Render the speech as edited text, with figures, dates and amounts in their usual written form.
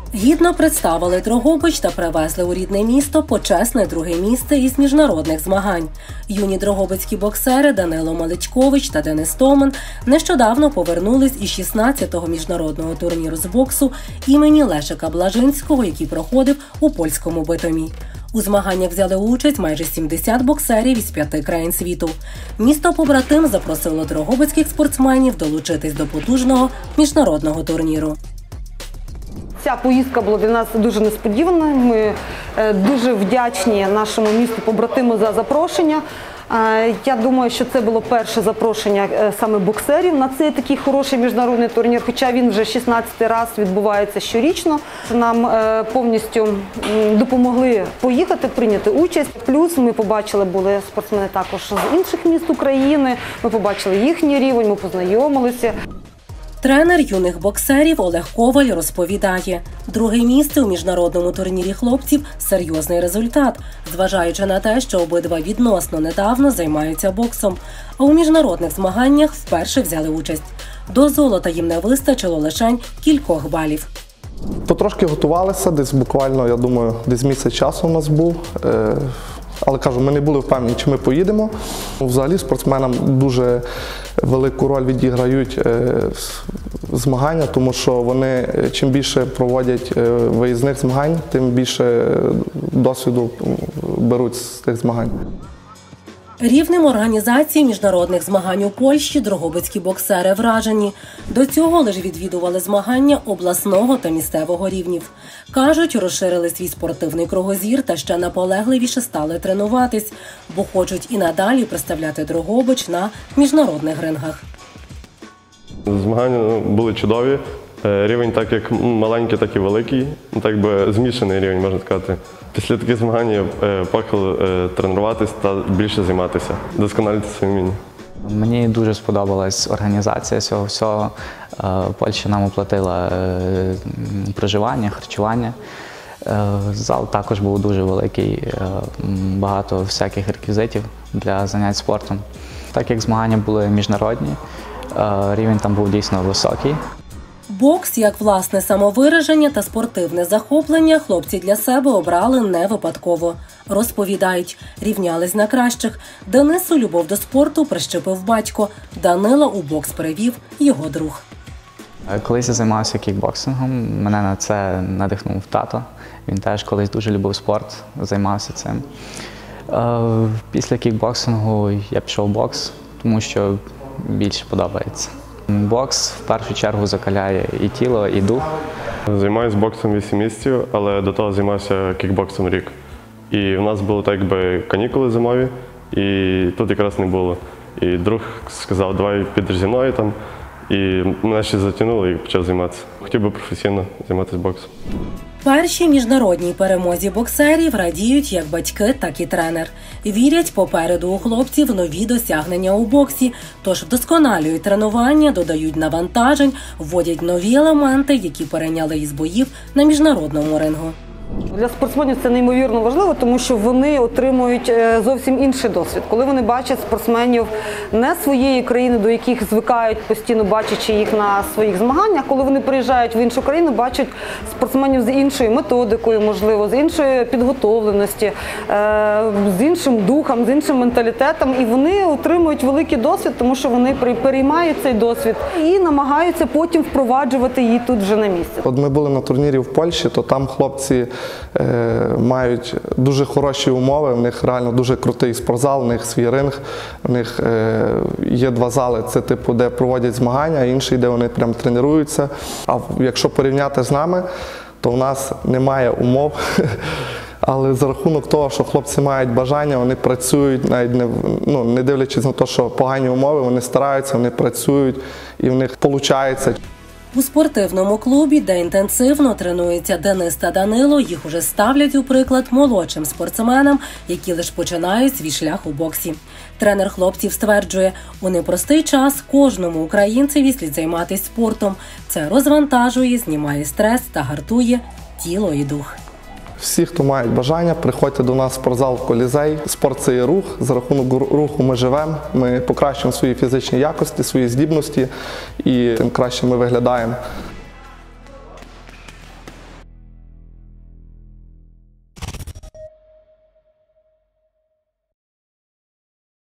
Гідно представили Дрогобич та привезли у рідне місто почесне друге місце із міжнародних змагань. Юні дрогобицькі боксери Данило Маличкович та Денис Томин нещодавно повернулись із 16-го міжнародного турніру з боксу імені Лешика Блажинського, який проходив у польському Битомі. У змаганнях взяли участь майже 70 боксерів із 5 країн світу. Місто-побратим запросило дрогобицьких спортсменів долучитись до потужного міжнародного турніру. Ця поїздка була для нас дуже несподіваною. Ми дуже вдячні нашому місту-побратиму за запрошення. Я думаю, що це було перше запрошення саме боксерів на цей такий хороший міжнародний турнір, хоча він вже 16-й раз відбувається щорічно. Нам повністю допомогли поїхати, прийняти участь. Плюс ми побачили, були спортсмени також з інших міст України, ми побачили їхній рівень, ми познайомилися. Тренер юних боксерів Олег Коваль розповідає, друге місце у міжнародному турнірі хлопців – серйозний результат, зважаючи на те, що обидва відносно недавно займаються боксом, а у міжнародних змаганнях вперше взяли участь. До золота їм не вистачило лише кількох балів. Потрошки готувалися, десь буквально, я думаю, десь місяць часу у нас був. Але, кажу, ми не були впевнені, чи ми поїдемо. Взагалі спортсменам дуже велику роль відіграють змагання, тому що вони чим більше проводять виїзних змагань, тим більше досвіду беруть з тих змагань. Рівнем організації міжнародних змагань у Польщі дрогобицькі боксери вражені. До цього лише відвідували змагання обласного та місцевого рівнів. Кажуть, розширили свій спортивний кругозір та ще наполегливіше стали тренуватись, бо хочуть і надалі представляти Дрогобич на міжнародних рингах. Змагання були чудові. Рівень так як маленький, так і великий. Так би змішаний рівень, можна сказати. Після таких змагань я поїхав тренуватися та більше займатися, досконалити свої вміння. Мені дуже сподобалась організація цього всього. Польща нам оплатила проживання, харчування. Зал також був дуже великий, багато всяких реквізитів для занять спортом. Так як змагання були міжнародні, рівень там був дійсно високий. Бокс, як власне самовираження та спортивне захоплення, хлопці для себе обрали не випадково. Розповідають, рівнялись на кращих. Денису любов до спорту прищепив батько. Данила у бокс привів його друг. Колись я займався кікбоксингом, мене на це надихнув тато. Він теж колись дуже любив спорт, займався цим. Після кікбоксингу я пішов в бокс, тому що більше подобається. Бокс в першу чергу закаляє і тіло, і дух. Займаюся боксом 8 місяців, але до того займався кікбоксом рік. І в нас були так якби канікули зимові, і тут якраз не було. І друг сказав, давай підеш зі мною там. І мене ще затягнуло і почав займатися. Хотів би професійно займатися боксом. Першій міжнародній перемозі боксерів радіють як батьки, так і тренер. Вірять попереду у хлопців нові досягнення у боксі, тож вдосконалюють тренування, додають навантажень, вводять нові елементи, які перейняли із боїв на міжнародному рингу. Для спортсменів це неймовірно важливо, тому що вони отримують зовсім інший досвід. Коли вони бачать спортсменів не своєї країни, до яких звикають постійно, бачачи їх на своїх змаганнях, коли вони приїжджають в іншу країну, бачать спортсменів з іншою методикою, можливо, з іншою підготовленості, з іншим духом, з іншим менталітетом. І вони отримують великий досвід, тому що вони переймають цей досвід і намагаються потім впроваджувати її тут вже на місці. От ми були на турнірі в Польщі, то там хлопці мають дуже хороші умови, в них реально дуже крутий спортзал, в них свій ринг, в них є 2 зали, це типу, де проводять змагання, а інший, де вони прям тренуються. А якщо порівняти з нами, то в нас немає умов, але за рахунок того, що хлопці мають бажання, вони працюють, навіть не дивлячись на те, що погані умови, вони стараються, вони працюють і в них виходить. У спортивному клубі, де інтенсивно тренуються Денис та Данило, їх уже ставлять у приклад молодшим спортсменам, які лише починають свій шлях у боксі. Тренер хлопців стверджує, у непростий час кожному українцеві слід займатися спортом. Це розвантажує, знімає стрес та гартує тіло і дух. Всі, хто мають бажання, приходьте до нас в спортзал «Колізей». Спорт – це є рух. За рахунок руху ми живемо, ми покращуємо свої фізичні якості, свої здібності і тим краще ми виглядаємо.